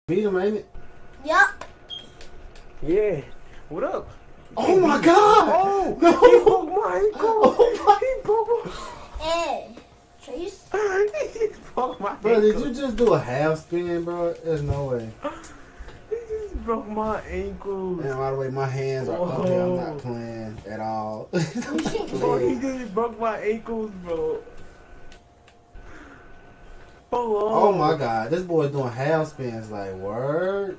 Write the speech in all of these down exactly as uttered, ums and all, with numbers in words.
Beat him, ain't it? Yup. Yeah. What up? Oh my God! Oh, no! He broke my ankle. Oh my! He broke my. Hey, Trace. He broke my Bro, ankle. did you just do a half spin, bro? There's no way. He just broke my ankle. Man, by the way, my hands are up here. I'm not playing at all. Bro, he just broke my ankles, bro. Oh, Oh my God, this boy's doing half spins like word.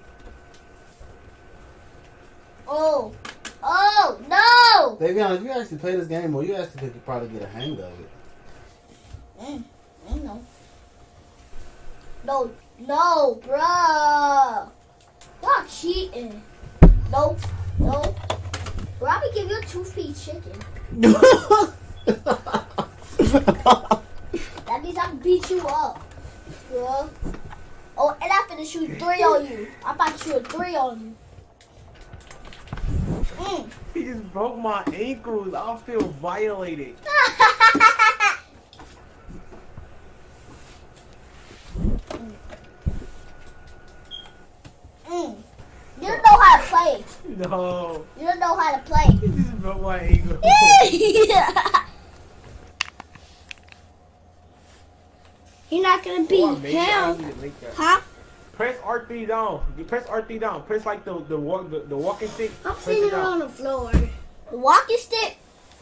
Oh. Oh, no. Davion, if you actually play this game more, you actually could probably get a hang of it. Mm, I know. No, no, bruh. Y'all cheating. No, no. Bro, I be giving you two feet chicken. That means I can beat you up, bro. Oh, and I'm finna shoot three on you. I'm about to shoot three on you. Mm. He just broke my ankles. I feel violated. Mm. You don't know how to play. No. You don't know how to play. He just broke my ankle. You're not gonna beat Oh, maybe I him, need to make that. huh? Press R three down. You press R three down. Press like the the walk the, the walking stick. I'm Press sitting it down. on the floor. The walking stick?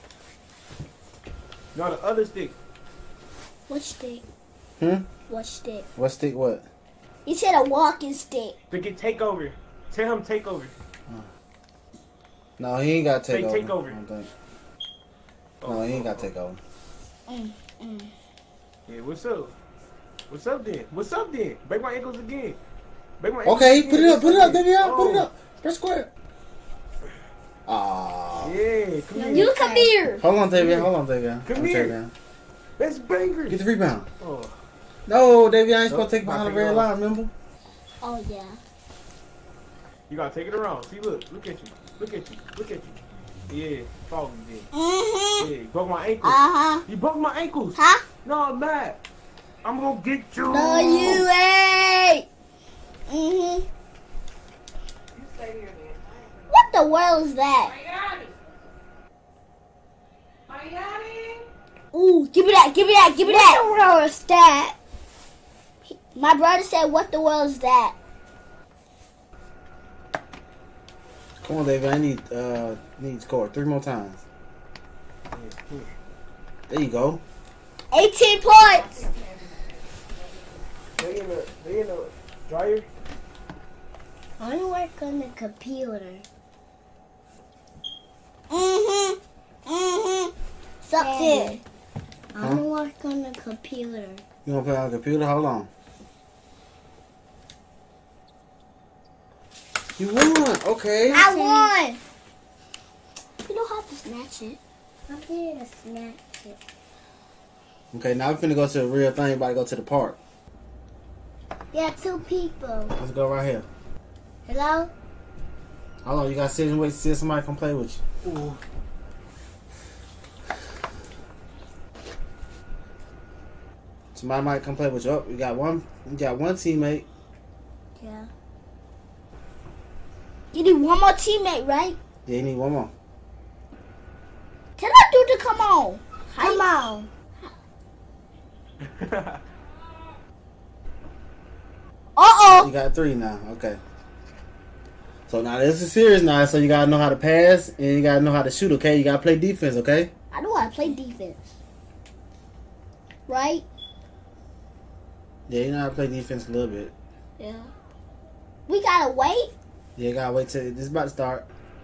No, the other stick. What stick? Hmm? What stick? What stick? What? You said a walking stick. To get take over. Tell him take over. No, he ain't got to take Say over. take over. I don't think. No, he ain't got to take over. Mm, mm. Yeah, what's up? What's up then? What's up then? Break my ankles again. Break my ankles Okay, again. put it up, put it up, Davion, put it Oh. up. Press square. Ah. Yeah, come here. You come here. Hold on, Davion. Hold on, Davion. Come I'll here. take down. That's bangers. Get the rebound. Oh. No, Davion ain't supposed Nope, to take behind the not red taking line, remember? Oh, yeah. You gotta take it around. See, look, look at you, look at you, look at you. Yeah, follow me then. Mm-hmm. Yeah, you broke my ankles. Uh-huh. You broke my ankles. Huh? No, I'm mad. I'm gonna get you. No, you ain't. Mm-hmm. What the world is that? Ooh, give me that, give me that, give me that. What the world is that? My brother said, what the world is that? Come on, Davion. I need, uh, need to score three more times. There you go. eighteen points. They in the, they in the dryer. I want to work on the computer. Mm-hmm. Mm-hmm. Something. I want to work on the computer. You want to play on the computer? Hold on. You won. Okay. I won. You don't have to snatch it. I'm here to snatch it. Okay, now we're finna go to the real thing. About to go to the park. Yeah, two people. Let's go right here. Hello? Hold on, you gotta sit and wait to see if somebody come play with you. Ooh. Somebody might come play with you. Oh, we got one. We got one teammate. Yeah. You need one more teammate, right? Yeah, you need one more. Tell that dude to come on. Come on. Uh-oh. You got three now. Okay. So now this is serious now. So you gotta know how to pass and you gotta know how to shoot. Okay, you gotta play defense. Okay. I know how to play defense. Right? Yeah, you know how to play defense a little bit. Yeah. We gotta wait. Yeah, you gotta wait till this is about to start.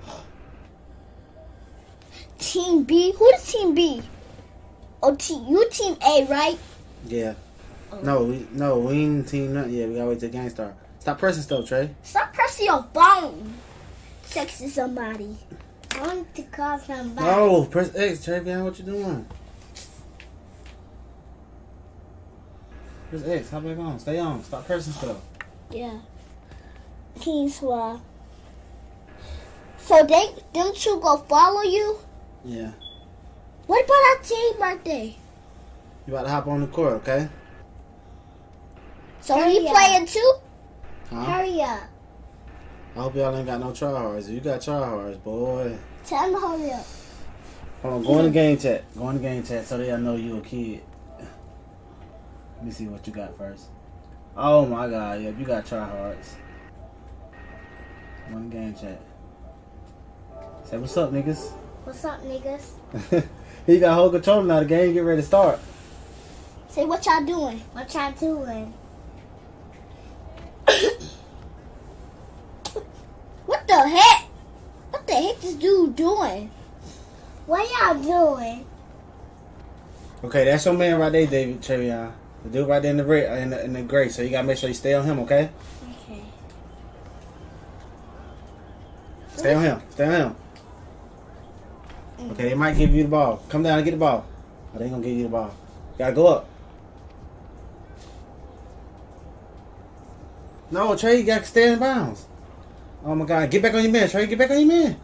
Team B. Who's Team B? Oh, team. You Team A, right? Yeah. No, we no we ain't team nothing. Yeah, we gotta wait till the game start. Stop pressing stuff, Trey. Stop pressing your phone. Texting somebody. I want to call somebody. No, press X, Trey. Behind what you doing? Press X. Hop back on. Stay on. Stop pressing stuff. Yeah. Team Swap. So they, them two go follow you? Yeah. What about our team birthday? You about to hop on the court, okay? So we playing too? Huh? Hurry up. I hope y'all ain't got no tryhards. You got tryhards, boy. Tell him to hurry up. Hold on, go in the game chat. Go in the game chat so they'll know you a kid. Let me see what you got first. Oh my god, yep, you got tryhards. Go in the game chat. Say what's up, niggas. What's up, niggas? He got whole control now. The game get ready to start. Say what y'all doing. What y'all doing? What the heck? What the heck this dude doing? What y'all doing? Okay, that's your man right there, David Trevion. The dude right there in the red, in the, in the gray. So you gotta make sure you stay on him, okay? Okay. Stay on him. Stay on him. Okay, they might give you the ball. Come down and get the ball. Oh, they gonna give you the ball. You gotta go up. No, Trey, you gotta stay in bounds. Oh my God, get back on your man, Trey. Get back on your man.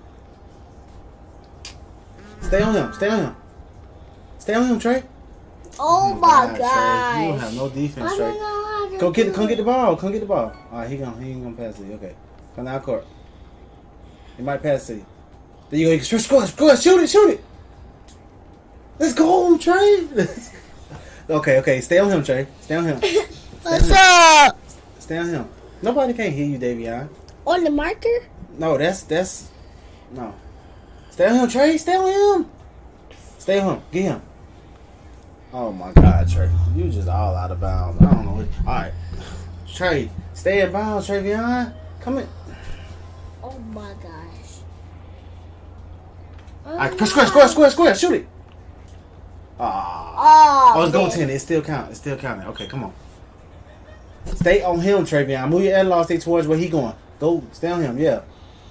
Stay on him. Stay on him. Stay on him, Trey. Oh, my God, god. Trey. You don't have no defense, I Trey. don't know how to Go get, do come get the it. ball. Come get the ball. All right, he gonna, he ain't gonna pass it. Okay, come down court. He might pass it. There you go. Score, score, shoot it, shoot it. Let's go, Trey. Okay, okay. Stay on him, Trey. Stay on him. Stay What's on him. up? Stay on him. Nobody can hear you, Davion. On the marker? No, that's that's no. Stay on him, Trey. Stay on him. Stay on him. Get him. Oh my God, Trey. You just all out of bounds. I don't know. All right, Trey. Stay in bounds, Trevion. Come in. Oh my gosh. All right, square, square, square, square. Shoot it. Ah. Oh, Oh, it's going man. ten. It still count. It's still counting. Okay, come on. Stay on him, Trevion. Move your headlock. Stay towards where he going. Go. Stay on him. Yeah.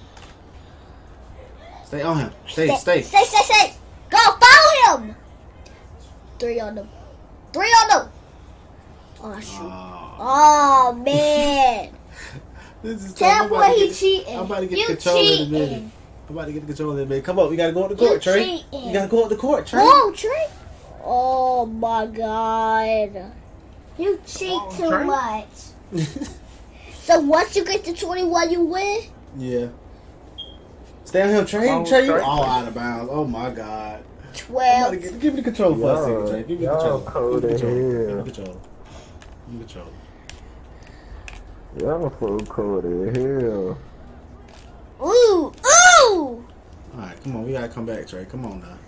Stay on him. Stay. Stay. Stay, stay, stay. Go, follow him. Three on them. Three on them. Oh, shoot. Ah. Oh, man. This is Tell tough. him I'm about where to he get- cheating. I'm about to get You control of the cheating. minute. I'm about to get the control of the minute. Come on, we gotta go up the court, You Trey. cheating. You gotta go up the court, Trey. Whoa, Trey. Oh, my God. You cheat Whoa, too Trey. much. So once you get to twenty-one, you win? Yeah. Stay on him, Trey. Come on, Trey, you Trey. all out of bounds. Oh my God. I'm about to twelve. get, give me the control for a second, Trey. Give me the Y'all control. cold Give me as the control. Give me hell. the control. Give me the control. Y'all so cold as hell. Ooh, ooh. Alright, come on. We gotta come back, Trey. Come on now.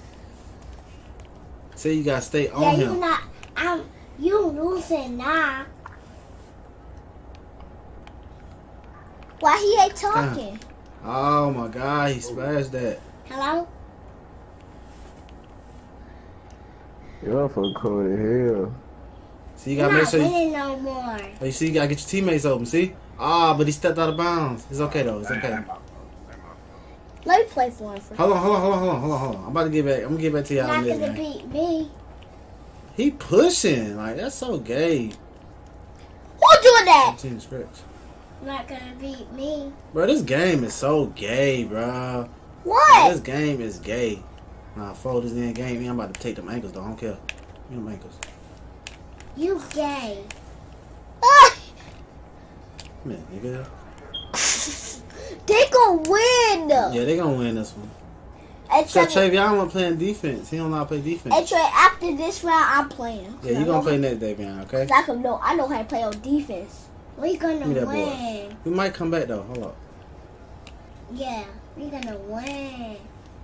Say you gotta stay on Yeah, him. you not. I'm. You losing now. Why he ain't talking? Oh my God, he splashed that. Hello? Y'all so cold as hell. See, you You're gotta make not sure you. winning no more. Oh, you see, you gotta get your teammates open. See? Ah, but he stepped out of bounds. It's okay though. It's okay. Let me play for him. For Hold on, hold on, hold on, hold on, hold on, hold on. I'm about to get back. I'm gonna get back to You're y'all not in gonna this game. beat me. He pushing like that's so gay. Who doing that? Team stretch, You're not gonna beat me. bro. This game is so gay, bro. What? This game is gay. Nah, fold this in game. I'm about to take them ankles though. I don't care. You them ankles. You gay. Ah! Come here, nigga. They gonna win. Yeah, they gonna win this one. And So Trey, Travion want playing defense. He don't know how to play and defense. Trey, after this round, I'm playing. Yeah, you gonna play next day, man. Okay. I can know. I know how to play on defense. We gonna Give me that boy. win. We might come back though. Hold up. Yeah, we gonna win.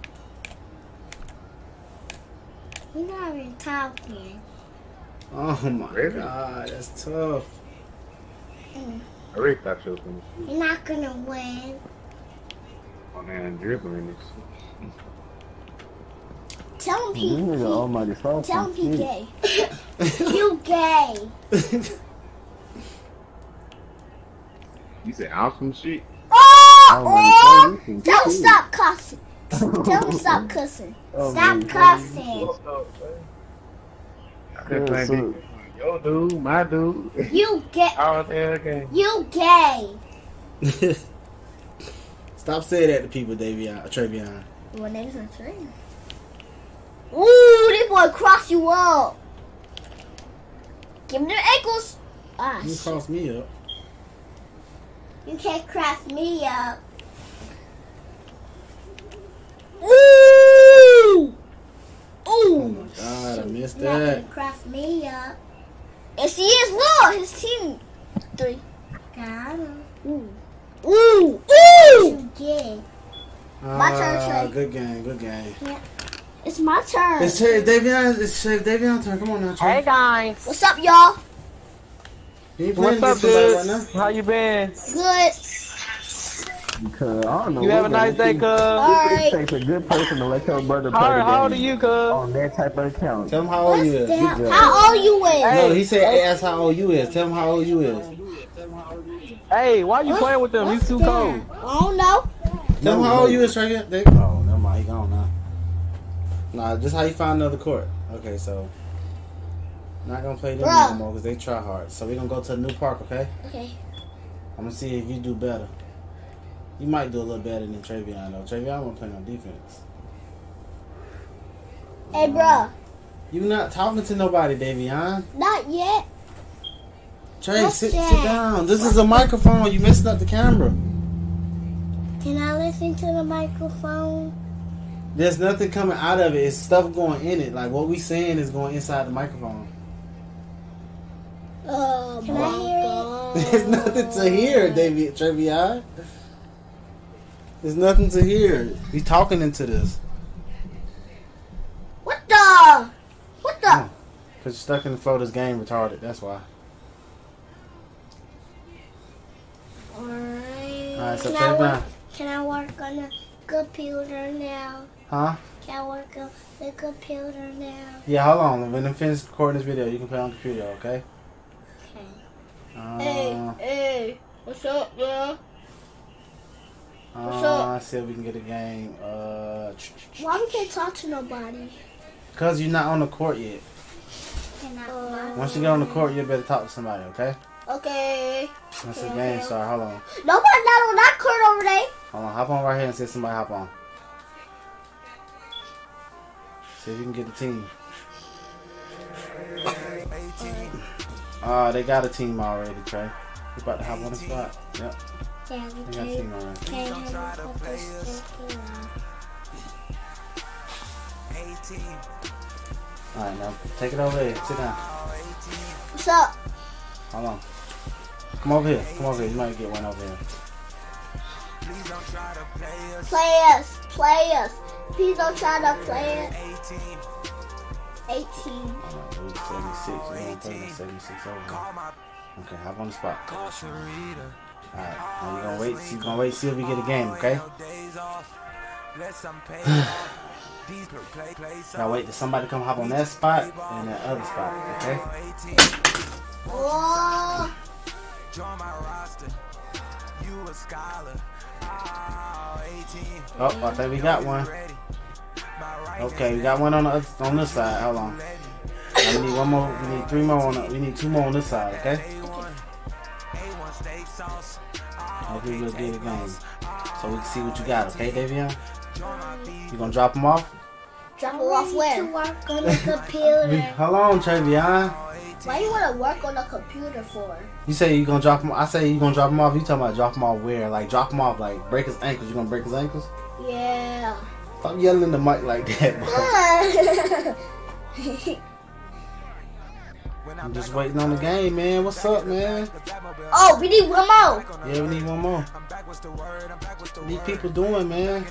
You're not even talking. Oh my Really? God, that's tough. I really thought you was gonna You're not gonna win. on there and dribbling this. Tell him he, This nigga he almighty soft. tell him he shit. gay. You gay. You said awesome shit. Oh, Almighty oh. soft. Tell him stop cussing. Tell him stop cussing. Oh, Stop man. cussing. I been playing so- defense. Yo, dude, my dude. You gay. All the game. You gay. Stop saying that to people, Davion, Travion. Well, name's not Trey. Ooh, this boy cross you up. Give him the ankles. Ah, You shit. cross me up. You can't craft me up. Ooh! Oh Ooh! my god, I missed You're not gonna that. craft me up. Yes, he is. Look, his team. Three. Got him. Ooh. Ooh! Ooh! You did. My turn, Ah, Trey. good game, good game. It's my turn. It's Trey, Davion, it's Trey, Davion's turn. Come on now, Trey. Hey guys. What's up, y'all? You ain't playing What's up, against somebody dude? right now. How you been? Good. Because I don't know. You have a what nice day, it cuz. Alright. takes a good person to let your brother play How, the how old are game you, cuz? on that type of account. Tell him how old you is. Damn. Good job. How old you is? No, he said, hey, ask how old you is. Tell him how old you is. Hey, why you playing with them? You What's too that? cold. I don't know. Tell him No, how no. old you is, Trey. They, oh, never mind. He gone now. Nah, just how you find another court. Okay, so. Not gonna play them Bruh. no more because they try hard. So we're gonna go to a new park, okay? Okay. I'm gonna see if you do better. You might do a little better than Travion, though. Travion won't play no defense. Hey, bruh. You not talking to nobody, Davion. Not yet. Trey, What's sit, that? sit down. This is a microphone. You messing up the camera. Can I listen to the microphone? There's nothing coming out of it. It's stuff going in it. Like what we saying is going inside the microphone. Oh, Can I hear it? There's nothing to hear, David Travion. There's nothing to hear. You talking into this. What the? What the? Cause you're stuck in the flow. This game retarded. That's why. Alright. Alright, so Can I work? Travion. Can I work on the computer now? Huh? Can I work on the computer now? Yeah, hold on. When I finish recording this video, you can play on the computer, okay? Okay. Uh, hey, what's up, bro? What's uh, up? Let's see if we can get a game. Uh, Why we can't talk to nobody? Cause you're not on the court yet. Can I? Once you get on the court, you better talk to somebody, okay? Okay. Once the game start, hold on. Nobody not on that court over there. Hold on, hop on right here and see if somebody hop on. See if you can get the team. Uh, they got a team already, Trey. You about to hop on the spot? Yep, Yeah, they we got a team can't. already. Can't have a purpose. Alright, now take it over here. Sit down. What's up? Hold on. Come over here. Come over here. You might get one over here. Play us. Play us. Please don't try to play us. eighteen. Alright, it was seventy-six. You want to play with seventy-six over here. Okay, hop on the spot. Alright, now you're gonna wait. You're gonna wait. See if we get a game, okay? Now wait till somebody come hop on that spot and that other spot, okay? Oh. Oh, I think we got one. Okay, we got one on the other, on this side. Hold on. Now we need one more. We need three more on. The, we need two more on this side, okay? Hopefully we'll get a game, so we can see what you got, okay, Davion? You gonna drop them off? Drop it off where? To work on the computer. Hold on, Travion. Why you want to work on the computer for? You say you gonna drop him. I say you gonna drop him off. You talking about drop him off where? Like drop him off, like break his ankles. You gonna break his ankles? Yeah. Stop yelling in the mic like that, bro. I'm just waiting on the game, man. What's up, man? Oh, we need one more. Yeah, we need one more. These people doing, man.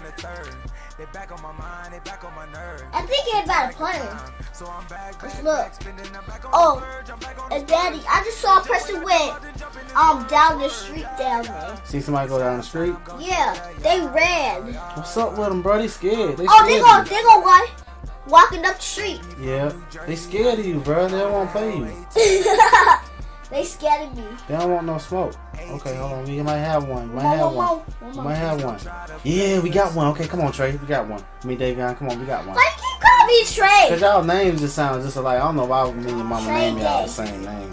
I think it's about a player. Let's look. Oh, and Daddy, I just saw a person went um down the street down there. See somebody go down the street? Yeah, they ran. What's up with them, bro? They scared. They Oh, they scared go, of you. they go walk, walking up the street. Yeah, they scared of you, bro. They don't want to play you. They scared of me. They don't want no smoke. Okay, hold on. We might have one. We might One have more, one. one We more. might have one. Yeah, we got one. Okay, come on, Trey. We got one. Me, Davion, come on. We got one. Why you keep calling me Trey? Cause y'all names just sound just alike. I don't know why me and your mama Trey name y'all the Day. same name.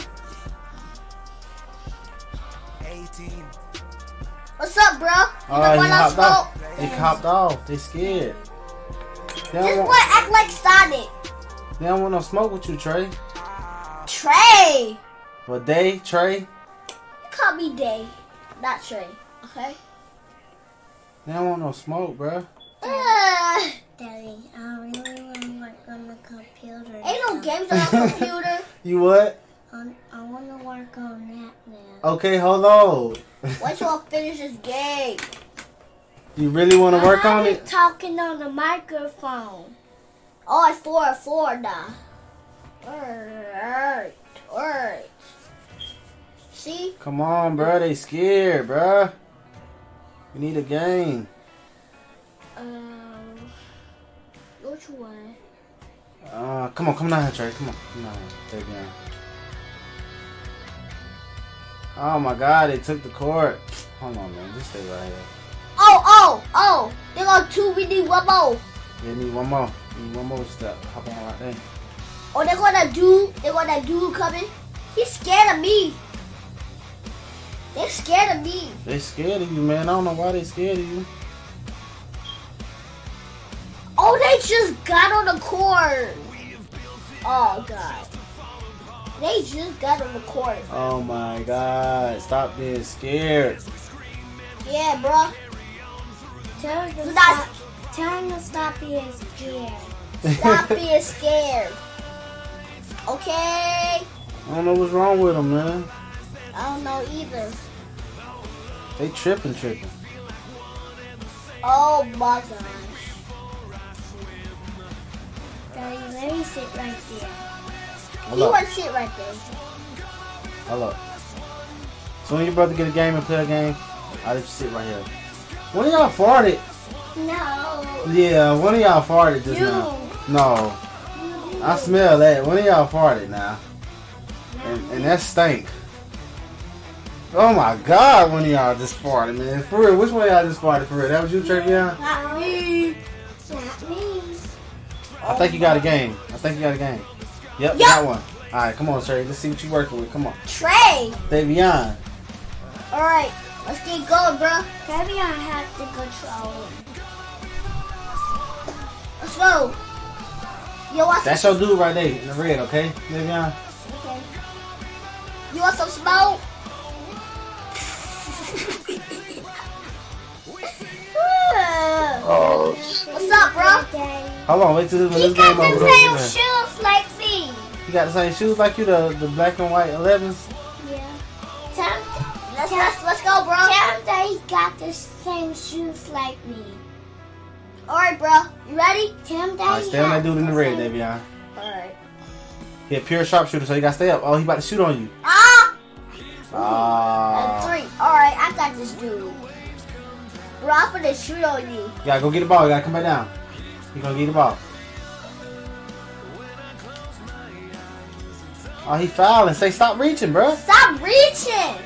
What's up, bro? You Oh, don't he want no hopped off. smoke? They copped off. They scared. They This don't, boy want, act like Sonic. they don't want no smoke with you, Trey. Trey. But they, Trey, You call me Day. not Trey. Okay. They don't want no smoke, bro. Uh, Daddy, I really want to work on the computer. ain't no now. games on the computer. You what? I, I want to work on that now. Okay, hold on. Once y'all finish this game. You really want to work I'm on it? talking on the microphone. Oh, it's four and four now. Alright. Alright. See? Come on, bro. They scared, bro. We need a game. Um, which one? Uh, come on, come down here, Trey. Come on, come down here. Take it down. Oh my God, they took the court. Hold on, man. Just stay right here. Oh, oh, oh. They got two. We need one more. Yeah, need one more. Need one more step. Hop on right there. Oh, they're gonna do. They're gonna do coming. He's scared of me. They're scared of me. They scared of you, man. I don't know why they scared of you. Oh, they just got on the court. Oh God. They just got on the court. Oh my God. Stop being scared. Yeah, bro. Tell him to Do stop, not tell him to stop being scared. stop being scared. Okay. I don't know what's wrong with them, man. I don't know either. They tripping, tripping. Oh my gosh. Daddy, let me sit right there. Hold You up. want to sit right there. Hold up. So when your brother get a game and play a game, I'll let you sit right here. One of y'all farted. No. Yeah, one of y'all farted just You. now. No. I smell that. One of y'all farted now. And, and that stink. Oh my God, one of y'all just farted, man. For real, which one of y'all just farted for real? That was you, Travion? Not me. Not me. I think you got a game. I think you got a game. Yep, you Yup. got one. Alright, come on, Trey. Let's see what you working with. Come on. Trey. Davion. All right. Let's get going, bro. Daddy, I have to control him. Let's go. You want some? That's your dude right there in the red, okay? Davion? Okay. You want some smoke? Oh, What's up, bro? Daddy. Hold on, wait till this, when He this got game the over. same Come here. shoes like me. You got the same shoes like you, the, the black and white elevens? Yeah. Tell him, let's, let's, let's go, bro. Tell him that he got the same shoes like me. All right, bro. You ready? Tell him that Alright, he stay on that has dude in the red, same- Davion. All right. He a pure sharpshooter, so you gotta stay up. Oh, he about to shoot on you. Ah! And Ah. three. All right, I got this dude. Bro, I'm gonna shoot on you. You gotta go get the ball. You gotta come back down. You gonna get the ball. Oh, he fouling. Say stop reaching, bro. Stop reaching.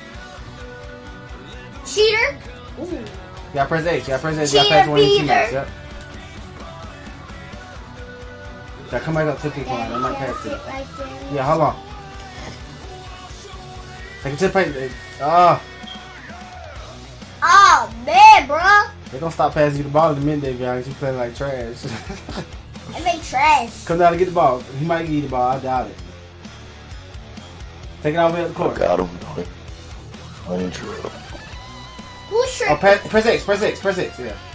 Cheater. Ooh. You gotta press X. You gotta press X. You gotta pass one of your Cheerleader. teammates. Yep. You gotta come back up to the kick line. I might pass Sit it. right there. Yeah, hold on. Take it to the paint. Ah, Oh man, bro. they gonna stop passing you the ball in a minute, Davion. You playing like trash. It made trash. Come down and get the ball. He might give you the ball. I doubt it. Take it all the way up the court. got him. I ain't true. Who's Oh, sure? press, press X. Press X. Press X. Yeah.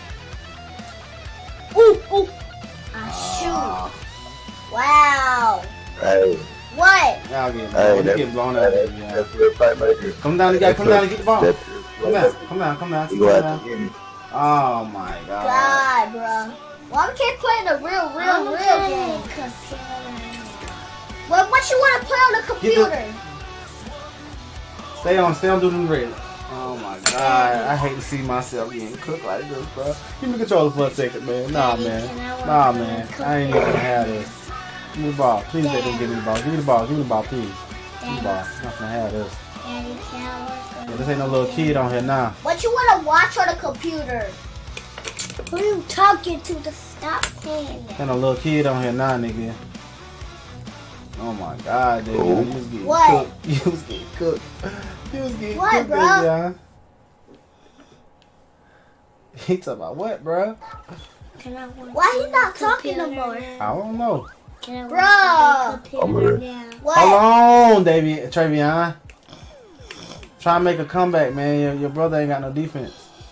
Ooh, ooh. Ah. Shoot. Wow. Hey, What? Y'all getting, hey, you that's, getting blown out. that's, Davion. that's your fight maker. Come down, you gotta come down and get the ball. That's Come your down, fight come down, come down. maker. Come You gonna down. have to get me. Oh my God. God, bro. Why we can't play the real, real, I'm real playing game? computer. Well, what you want to play on the Get the- computer? Stay on, stay on doing the red. Oh my God, I hate to see myself getting cooked like this, bro. Give me the controller for a second, man. Nah, Daddy, man. can I work Nah, on man. the I ain't even gonna have this. Give me the ball. Please let them give me the ball. Give me the ball. Give me the ball, please. Give me the ball. I'm not gonna have this. Daddy, can I work on Yeah, this ain't no little kid on here now. What you want to watch on the computer? Who you talking to to stop saying that? Ain't no little kid on here now, nigga. Oh my God, dude. Oh. You was getting What? cooked. You was getting cooked. You was getting What, cooked, bro? Davion. He talking about what, bro? Can I work Why he on not the talking no computer more? now? I don't know. Can I work Bruh. on the computer now? What? Hold on, Davion. Travion. Try and make a comeback, man. Your, your brother ain't got no defense.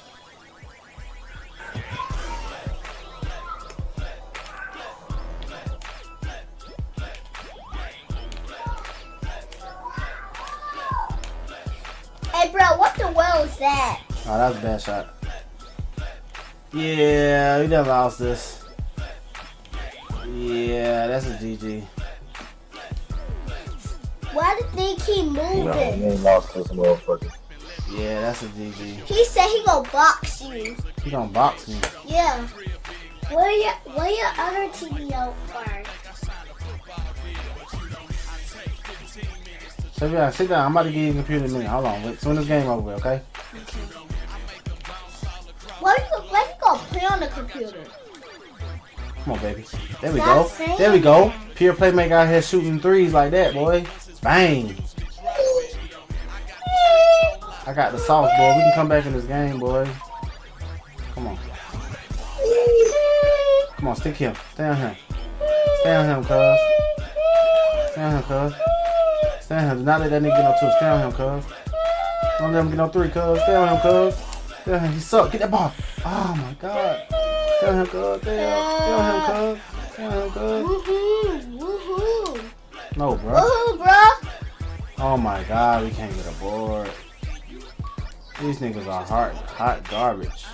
Hey, bro, what the world is that? Oh, that was a bad shot. Yeah, we done lost this. Yeah, that's a G G. Why did they keep moving? No, you ain't lost this motherfucker. Yeah, that's a G G. He said he gonna box you. He gonna box me. Yeah. Where your where your other T V out for? So yeah, sit down. I'm about to give you a computer in a minute. Hold on. Wait, soon as this game over, okay? Why you why you gonna play on the computer? Come on, baby. There we Stop go. saying There we go. that. Pure playmaker out here shooting threes like that, boy. Bang. I got the sauce, boy. We can come back in this game, boy. Come on. Come on, stick him. Stay on him. Stay on him, cuz. Stay on him, cuz. Stay on him. Do not let that nigga get no two. Stay on him, cuz. Don't let him get no three, cuz. Stay on him, cuz. Stay on him. He suck. Get that ball. Oh, my God. Stay on him, cuz. Stay on, stay on him, cuz. Stay on him, cuz. Woohoo! Woohoo! No, bro. Woohoo, bro! Oh, my God. We can't get a board. These niggas are hot, hot garbage.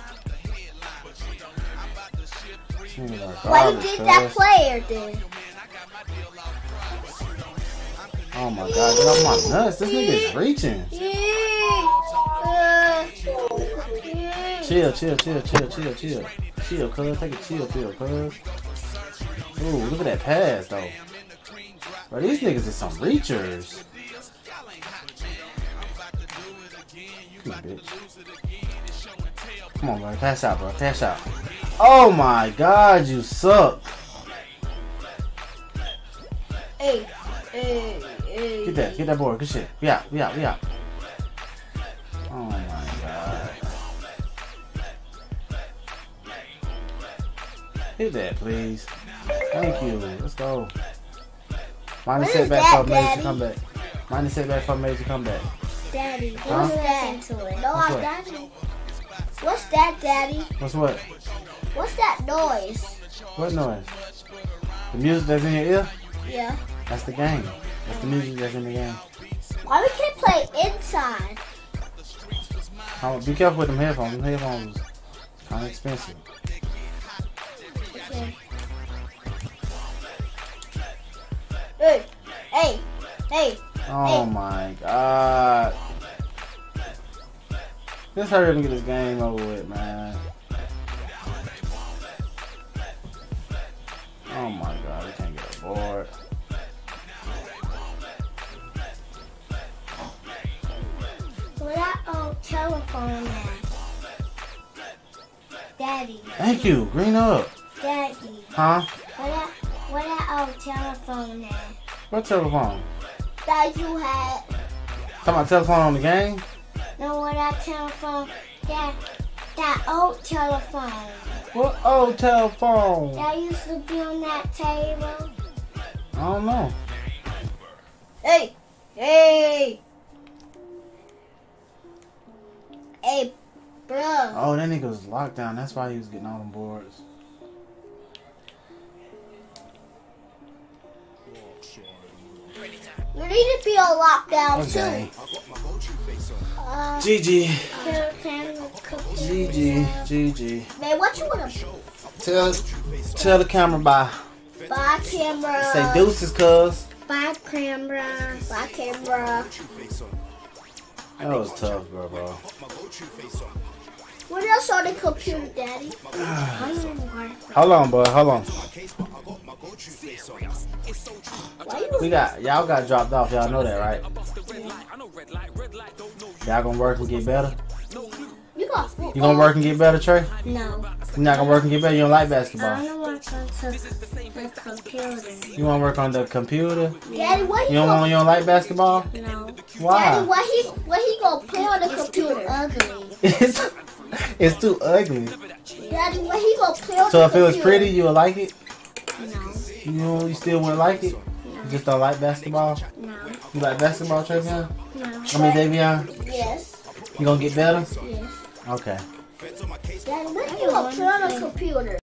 These niggas are Why you garbage, did that cuz. player then? Oh my God, get off my nuts. This nigga is reaching. Chill, chill, chill, chill, chill, chill. Chill, cuz. Take a chill pill, cuz. Ooh, look at that pass, though. Bro, these niggas is some reachers. Come on, bitch. Come on, bro. Pass out, bro. Pass out. Oh my God, you suck. Hey, hey, hey. Get that. Get that board. Good shit. We out. We out. We out. Oh my God. Hit that, please. Thank you. Let's go. Minus What is setback that, for a major Daddy? comeback. Minus setback for a major comeback. Daddy, Huh? what's that? No, What's I what? got you. What's that, Daddy? What's what? What's that noise? What noise? The music that's in your ear? Yeah. That's the game. That's the music that's in the game. Why we can't play inside? Oh, be careful with them headphones. Them headphones is kind of expensive. Okay. Hey, hey, hey. Oh my God. Let's hurry up and get this game over with, man. Oh my God, we can't get a board. Where that old telephone at? Daddy, Thank you. Green up. Daddy. Huh? Where that, where that old telephone at? What telephone? That you had. Talking about telephone on the game? No, where that telephone? That, that old telephone. What old telephone? That used to be on that table. I don't know. Hey, hey. Hey, bro. Oh, that nigga was locked down. That's why he was getting all them boards. You need to be on lockdown Okay. too. Uh, G G. can- can- can- G G. G G. Man, what you wanna Tell, tell the camera bye. buy camera? Say deuces, cuz. Buy camera. Buy camera. That was tough, bro, bro. What else on the computer, Daddy? Hold on, boy. Hold on. Why you? We got y'all got dropped off. Y'all know that, right? Y'all gonna work and get better. You got food. You gonna work and get better, Trey? No. You not gonna work and get better. You don't like I basketball. wanna work on the computer. You wanna work on the computer. Daddy, what You he don't gonna? want. You don't like basketball. No. Daddy, Why? what he what he gonna play on the computer? Ugly. It's it's too ugly. Daddy, what he gonna play on So the if it was computer? pretty, you would like it. No. You know, you still wouldn't like it. You just don't like basketball. No. You like basketball, Trey? Man? No. I mean, Davion, Yes. you gonna get better? Yes. Okay. Daddy, what you gonna put on the computer?